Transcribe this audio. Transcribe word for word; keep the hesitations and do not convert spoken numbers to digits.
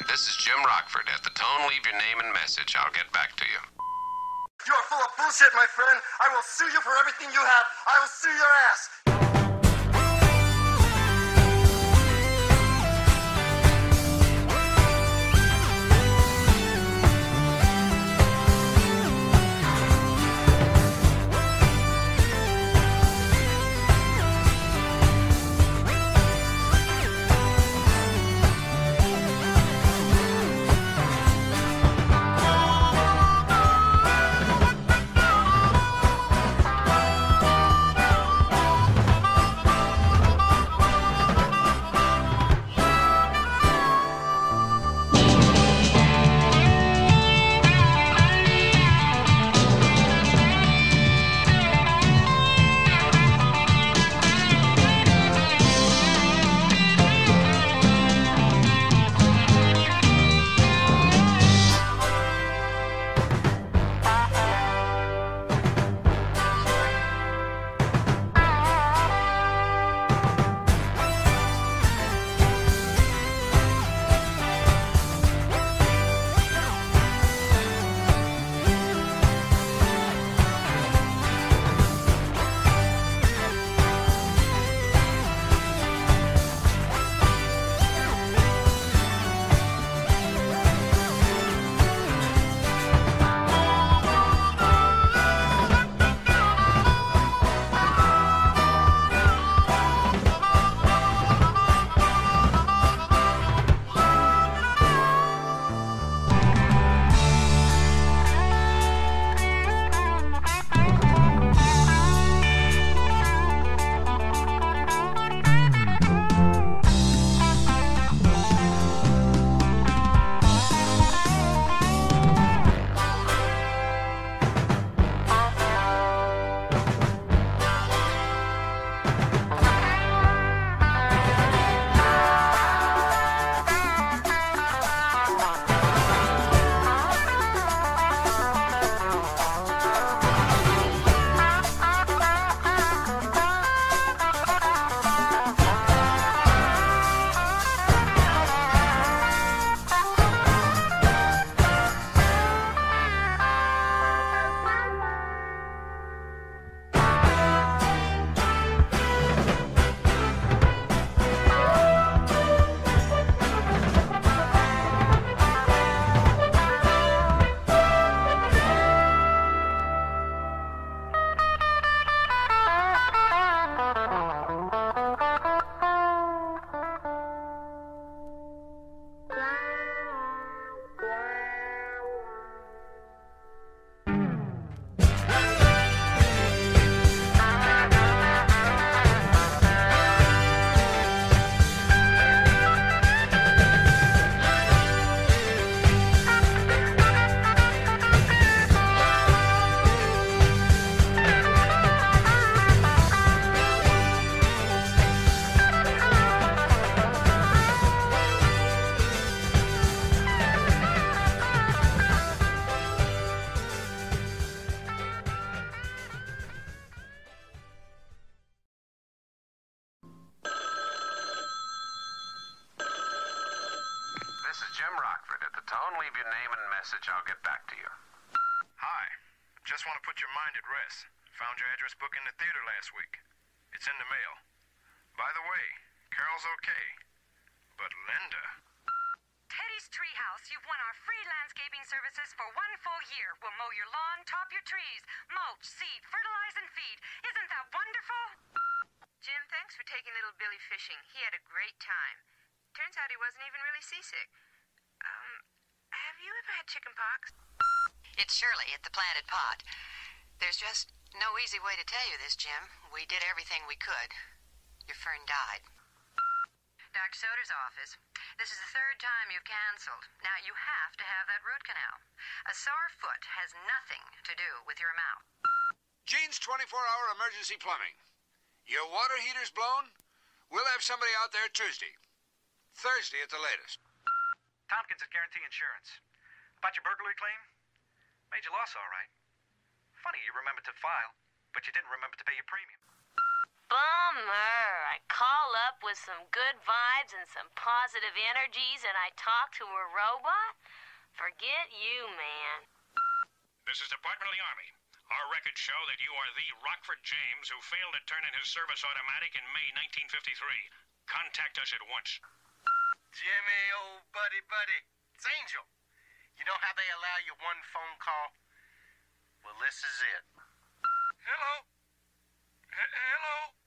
This is Jim Rockford. At the tone, leave your name and message. I'll get back to you. You are full of bullshit, my friend. I will sue you for everything you have. I will sue your ass. Jim Rockford. At the tone, leave your name and message. I'll get back to you. Hi. Just want to put your mind at rest. Found your address book in the theater last week. It's in the mail. By the way, Carol's okay. But Linda... Teddy's Treehouse, you've won our free landscaping services for one full year. We'll mow your lawn, top your trees, mulch, seed, fertilize, and feed. Isn't that wonderful? Jim, thanks for taking little Billy fishing. He had a great time. Turns out he wasn't even really seasick. Um, have you ever had chicken pox? It's Shirley at the Planted Pot. There's just no easy way to tell you this, Jim. We did everything we could. Your fern died. Doctor Soder's office. This is the third time you've canceled. Now, you have to have that root canal. A sore foot has nothing to do with your mouth. Gene's twenty-four hour emergency plumbing. Your water heater's blown? We'll have somebody out there Tuesday. Thursday at the latest. Tompkins at Guarantee Insurance. About your burglary claim? Made you loss, all right. Funny you remembered to file, but you didn't remember to pay your premium. Bummer. I call up with with some good vibes and some positive energies and I talk to a robot? Forget you, man. This is Department of the Army. Our records show that you are the Rockford James who failed to turn in his service automatic in May nineteen fifty-three. Contact us at once. Jimmy, old buddy, buddy. It's Angel. You know how they allow you one phone call? Well, this is it. Hello? H- hello?